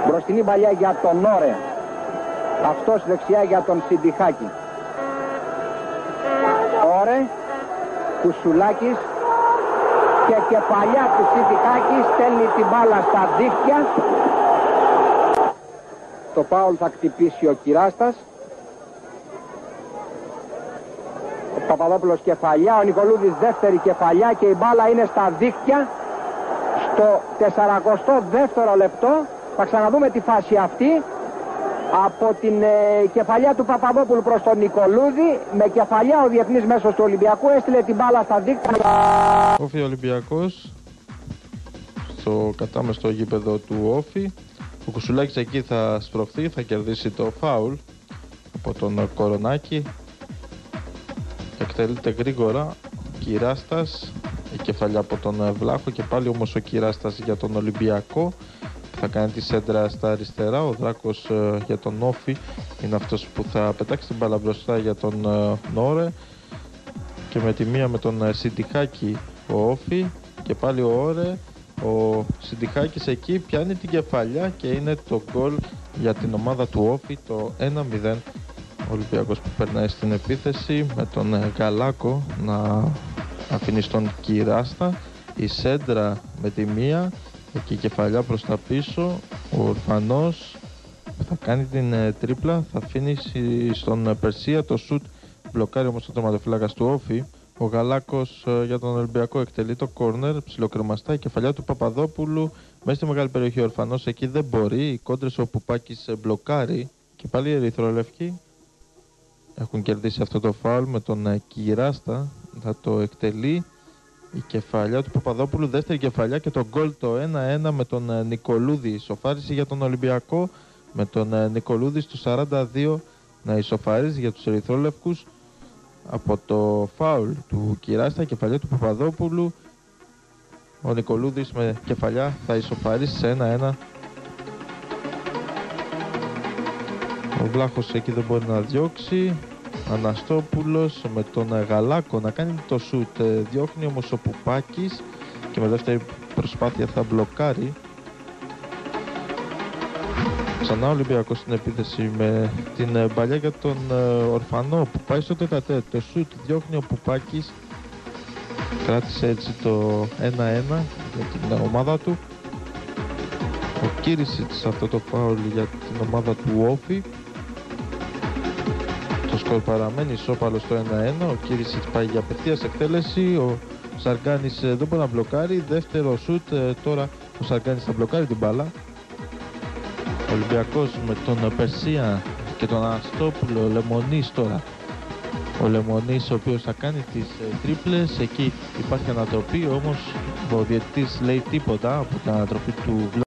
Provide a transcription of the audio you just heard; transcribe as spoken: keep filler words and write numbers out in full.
Μπροστινή παλιά για τον Όρε. Αυτός δεξιά για τον Συντιχάκη. Όρε, Κουσουλάκης και κεφαλιά του Συντιχάκη, στέλνει την μπάλα στα δίχτυα. Το φάουλ θα χτυπήσει ο Κυράστας. Ο Παπαδόπουλος κεφαλιά, ο Νικολούδης δεύτερη κεφαλιά και η μπάλα είναι στα δίχτυα. Στο τεσσαρακοστό δεύτερο λεπτό θα ξαναδούμε τη φάση αυτή. Από την ε, κεφαλιά του Παπαδόπουλου προς τον Νικολούδη, με κεφαλιά ο διεθνής μέσος του Ολυμπιακού έστειλε την μπάλα στα δίκτυα. Όφι Ολυμπιακός στο κατάμεστο γήπεδο του Όφι. Ο Κουσουλάκης εκεί θα σπρωχθεί, θα κερδίσει το φάουλ από τον Κορονάκη. Εκτελείται γρήγορα Κυράστας, η κεφαλιά από τον Βλάχο και πάλι όμως ο Κυράστας για τον Ολυμπιακό. Θα κάνει τη σέντρα στα αριστερά. Ο Δράκος ε, για τον Όφι είναι αυτός που θα πετάξει την μπάλα μπροστά για τον ε, Νόρε. Και με τη μία με τον ε, Συντιχάκη ο Όφι και πάλι ο Όρε. Ο Συντιχάκης εκεί πιάνει την κεφαλιά και είναι το γκολ για την ομάδα του Όφι, το ένα μηδέν. Ο Ολυμπιακός που περνάει στην επίθεση με τον ε, Γαλάκο να αφήνει στον Κυράστα. Η σέντρα με τη μία. Εκεί η κεφαλιά προς τα πίσω, ο Ορφανός θα κάνει την ε, τρίπλα, θα αφήνει στον ε, Περσία το σουτ, μπλοκάρει όμως ο τερματοφύλακας του Όφι. Ο Γαλάκος ε, για τον Ολυμπιακό εκτελεί το κόρνερ, ψιλοκρεμαστά, η κεφαλιά του Παπαδόπουλου μέσα στη μεγάλη περιοχή. Ο Ορφανός εκεί δεν μπορεί, οι κόντρες ο Πουπάκης ε, μπλοκάρει και πάλι οι ερυθρολευκοί έχουν κερδίσει αυτό το φάουλ με τον ε, Κυράστα, θα το εκτελεί. Η κεφαλιά του Παπαδόπουλου, δεύτερη κεφαλιά και το γκολ το ένα ένα με τον ε, Νικολούδη. Ισοφάριση για τον Ολυμπιακό με τον ε, Νικολούδη στο σαράντα δύο να ισοφαρίζει για τους ερυθρόλευκους από το φάουλ του Κυράστα, κεφαλιά του Παπαδόπουλου. Ο Νικολούδης με κεφαλιά θα ισοφαρίσει σε ένα ένα. Ο Βλάχος εκεί δεν μπορεί να διώξει. Αναστόπουλος με τον Γαλάκο να κάνει το σουτ, διώχνει όμως ο Πουπάκης και με δεύτερη προσπάθεια θα μπλοκάρει. Ξανά ο Ολυμπιακός στην επίθεση με την παλιά για τον Ορφανό που πάει στο δεκατέ. Το σουτ διώχνει ο Πουπάκης, κράτησε έτσι το ένα ένα για την ομάδα του. Ο Κύρισιτς αυτό το φάουλ για την ομάδα του Όφι. Το σκορ παραμένει ισόπαλο στο ένα ένα. Ο Κύρισιτς πάει για απευθείας εκτέλεση. Ο Σαργκάνης δεν μπορεί να μπλοκάρει. Δεύτερο σουτ. Τώρα ο Σαργκάνης θα μπλοκάρει την μπάλα. Ο Ολυμπιακός με τον Περσία και τον Αναστόπουλο. Ο Λεμονής τώρα. Ο Λεμονής ο οποίος θα κάνει τις τρίπλες. Εκεί υπάρχει ανατροπή, όμως ο διαιτητής λέει τίποτα από την ανατροπή του.